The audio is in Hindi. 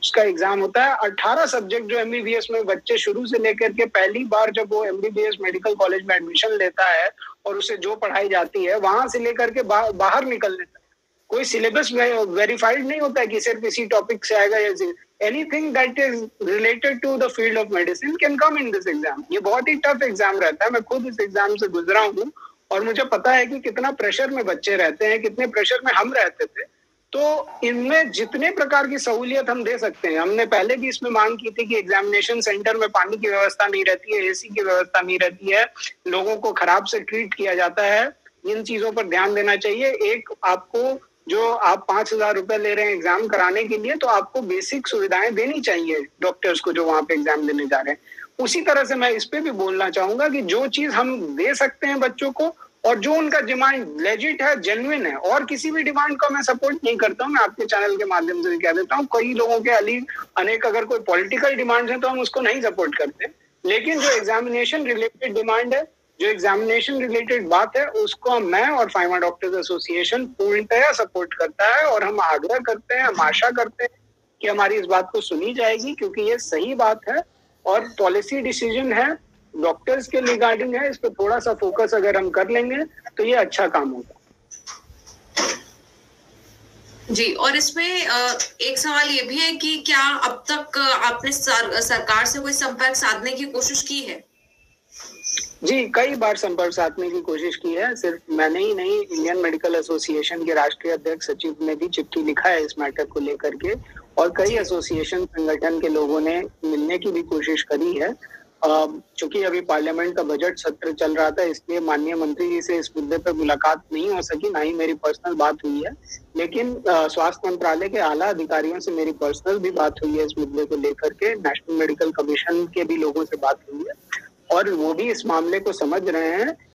उसका एग्जाम होता है। 18 सब्जेक्ट जो एमबीबीएस में बच्चे शुरू से लेकर के पहली बार जब वो एमबीबीएस मेडिकल कॉलेज में एडमिशन लेता है और उसे जो पढ़ाई जाती है वहां से लेकर के बाहर निकलने तक कोई सिलेबस वेरीफाइड नहीं होता है कि सिर्फ इसी टॉपिक से आएगा या anything that is related to the field of medicine can come in this exam. ये बहुत ही टफ एग्जाम रहता है, मैं खुद इस एग्जाम से गुजरा हूँ और मुझे पता है कि कितना प्रेशर में बच्चे रहते हैं, कितने प्रेशर में हम रहते थे। तो इनमें जितने प्रकार की सहूलियत हम दे सकते हैं, हमने पहले भी इसमें मांग की थी कि एग्जामिनेशन सेंटर में पानी की व्यवस्था नहीं रहती है, एसी की व्यवस्था नहीं रहती है, लोगों को खराब से ट्रीट किया जाता है। इन चीजों पर ध्यान देना चाहिए। एक आपको जो आप 5,000 रुपए ले रहे हैं एग्जाम कराने के लिए, तो आपको बेसिक सुविधाएं देनी चाहिए डॉक्टर्स को जो वहां पे एग्जाम देने जा रहे हैं। उसी तरह से मैं इस पे भी बोलना चाहूंगा कि जो चीज हम दे सकते हैं बच्चों को और जो उनका डिमांड लेजिट है, जेन्युइन है, और किसी भी डिमांड को मैं सपोर्ट नहीं करता हूँ, मैं आपके चैनल के माध्यम से भी कह देता हूँ, कई लोगों के अनेक अगर कोई पॉलिटिकल डिमांड है तो हम उसको नहीं सपोर्ट करते, लेकिन जो एग्जामिनेशन रिलेटेड डिमांड है, जो एग्जामिनेशन रिलेटेड बात है, उसको मैं और फार्मा डॉक्टर्स एसोसिएशन पूर्णतया सपोर्ट करता है। और हम आग्रह करते हैं, हम आशा करते हैं कि हमारी इस बात को सुनी जाएगी, क्योंकि ये सही बात है और पॉलिसी डिसीजन है, डॉक्टर्स के रिगार्डिंग है। इस पर थोड़ा सा फोकस अगर हम कर लेंगे तो ये अच्छा काम होगा। जी, और इसमें एक सवाल ये भी है कि क्या अब तक आपने सरकार से कोई संपर्क साधने की कोशिश की है? जी, कई बार संपर्क साधने की कोशिश की है। सिर्फ मैंने ही नहीं, इंडियन मेडिकल एसोसिएशन के राष्ट्रीय अध्यक्ष सचिव ने भी चिट्ठी लिखा है इस मैटर को लेकर के, और कई एसोसिएशन संगठन के लोगों ने मिलने की भी कोशिश करी है। चूंकि अभी पार्लियामेंट का बजट सत्र चल रहा था, इसलिए माननीय मंत्री जी से इस मुद्दे पर मुलाकात नहीं हो सकी, ना ही मेरी पर्सनल बात हुई है। लेकिन स्वास्थ्य मंत्रालय के आला अधिकारियों से मेरी पर्सनल भी बात हुई है इस मुद्दे को लेकर के। नेशनल मेडिकल कमीशन के भी लोगों से बात हुई है और वो भी इस मामले को समझ रहे हैं